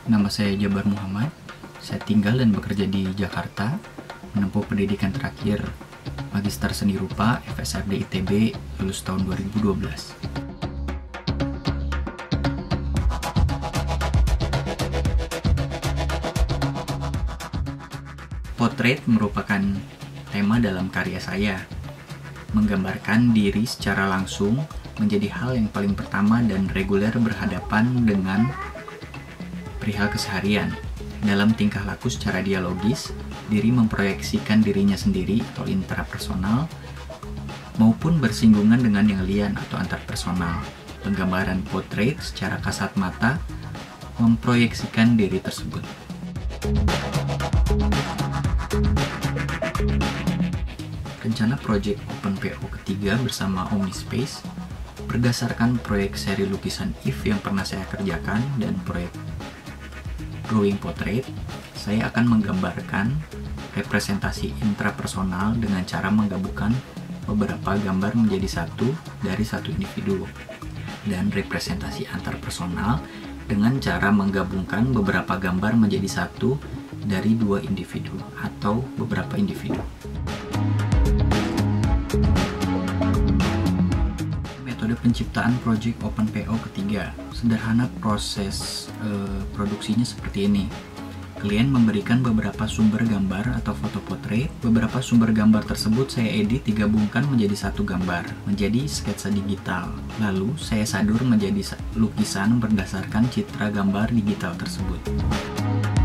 Nama saya Jabar Muhammad. Saya tinggal dan bekerja di Jakarta, menempuh pendidikan terakhir Magister Seni Rupa FSRD ITB, lulus tahun 2012. Potret merupakan tema dalam karya saya. Menggambarkan diri secara langsung menjadi hal yang paling pertama dan reguler berhadapan dengan perihal keseharian. Dalam tingkah laku secara dialogis, diri memproyeksikan dirinya sendiri atau intrapersonal maupun bersinggungan dengan yang lian atau antarpersonal. Penggambaran potret secara kasat mata memproyeksikan diri tersebut. Rencana proyek OpenPO ketiga bersama Omnispace berdasarkan proyek seri lukisan If yang pernah saya kerjakan dan proyek drawing portrait. Saya akan menggambarkan representasi intrapersonal dengan cara menggabungkan beberapa gambar menjadi satu dari satu individu, dan representasi antarpersonal dengan cara menggabungkan beberapa gambar menjadi satu dari dua individu atau beberapa individu. Metode penciptaan proyek OpenPO ketiga. Sederhana proses produksinya seperti ini. Klien memberikan beberapa sumber gambar atau foto potret. Beberapa sumber gambar tersebut saya edit digabungkan menjadi satu gambar, menjadi sketsa digital. Lalu saya sadur menjadi lukisan berdasarkan citra gambar digital tersebut.